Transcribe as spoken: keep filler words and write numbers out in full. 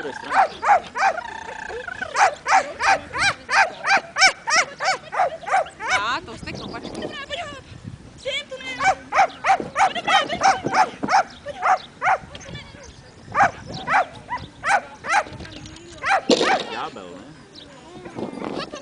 druhé straně. A, to jste kopačky. Dobrá, pojď hop. Jsem tu, ne. Dobrá, pojď hop. Pojď hop. Ďábel, ne?